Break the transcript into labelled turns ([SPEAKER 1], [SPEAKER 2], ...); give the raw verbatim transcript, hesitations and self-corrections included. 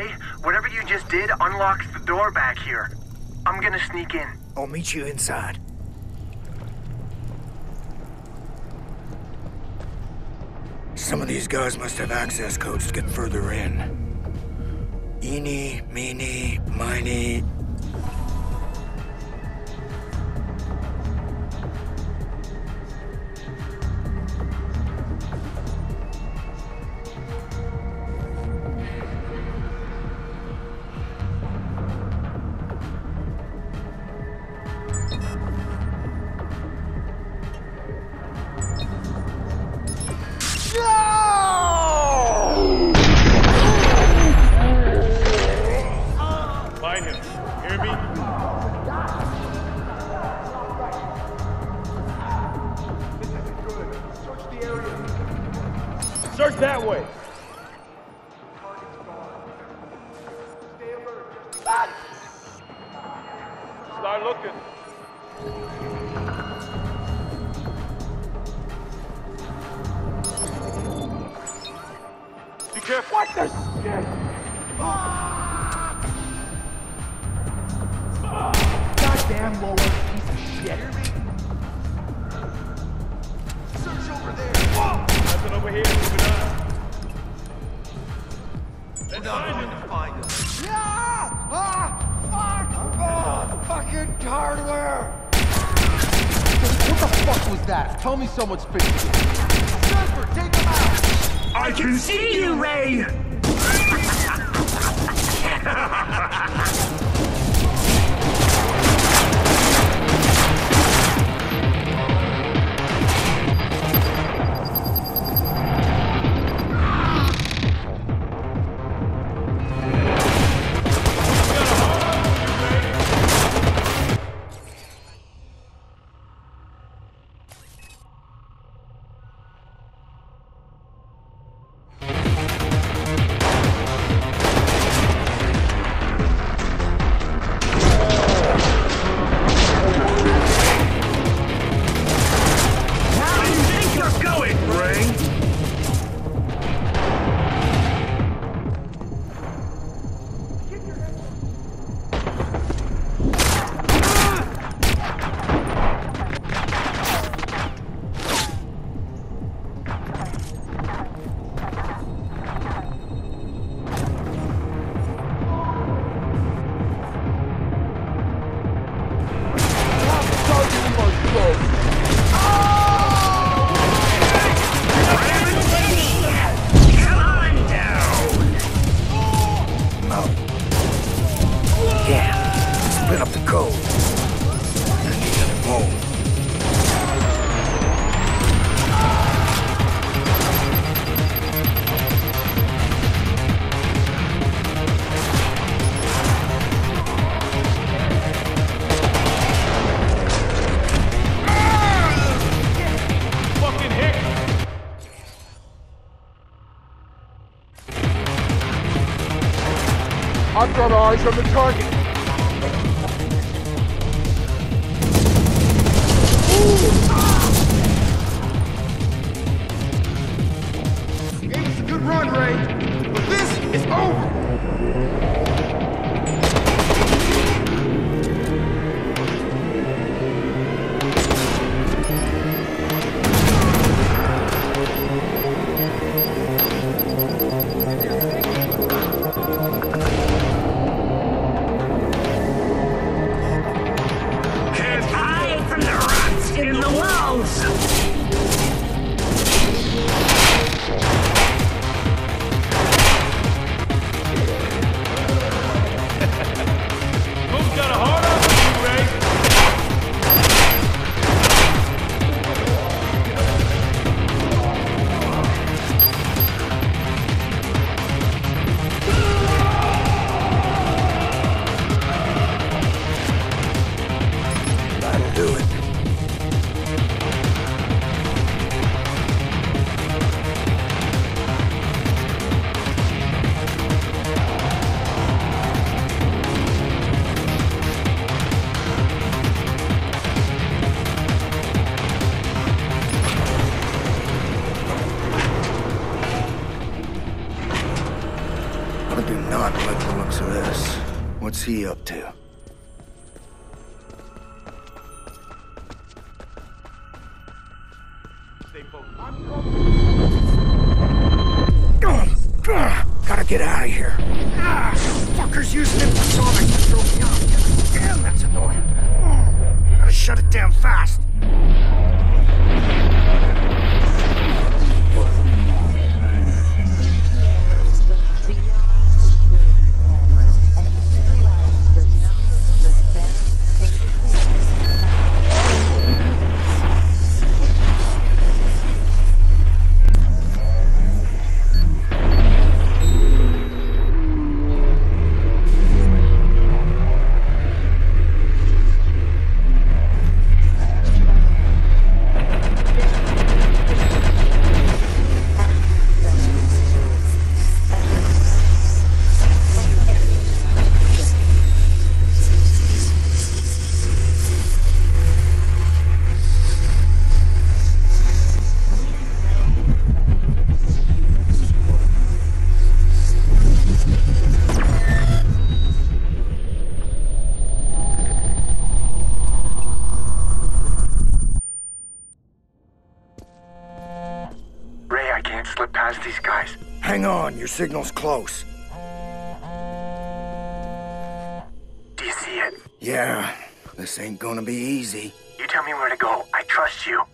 [SPEAKER 1] Ray, whatever you just did unlocks the door back here. I'm gonna sneak in.
[SPEAKER 2] I'll meet you inside. Some of these guys must have access codes to get further in. Eeny, meeny, miny.
[SPEAKER 3] Search that way. Start looking. Be careful. What the shit?
[SPEAKER 4] Goddamn lower piece of shit. Hear me? Search over there.
[SPEAKER 3] Nothing over here. Moving on.
[SPEAKER 4] Let's find him. Find him. Yeah! Ah! Fuck! Oh, fucking hardware! What the fuck was that? Tell me someone's fixing it. Surfer, take him out!
[SPEAKER 1] I can see you, Ray!
[SPEAKER 2] Split up the code. I need another home.
[SPEAKER 3] Fucking hit.
[SPEAKER 4] I've got eyes on the target. Gave us a good run, Ray, but this is over.
[SPEAKER 1] Can't hide from the rats in the walls!
[SPEAKER 2] I do not like the looks of this. What's he up to?
[SPEAKER 3] Stay focused.
[SPEAKER 2] Oh, ah, gotta get out of here. Ah, fucker's using infrasonic to throw me off. Damn, that's annoying. Oh, gotta shut it down fast.
[SPEAKER 1] Ray, I can't slip past these guys.
[SPEAKER 2] Hang on, your signal's close.
[SPEAKER 1] Do you see it?
[SPEAKER 2] Yeah, this ain't gonna be easy.
[SPEAKER 1] You tell me where to go. I trust you.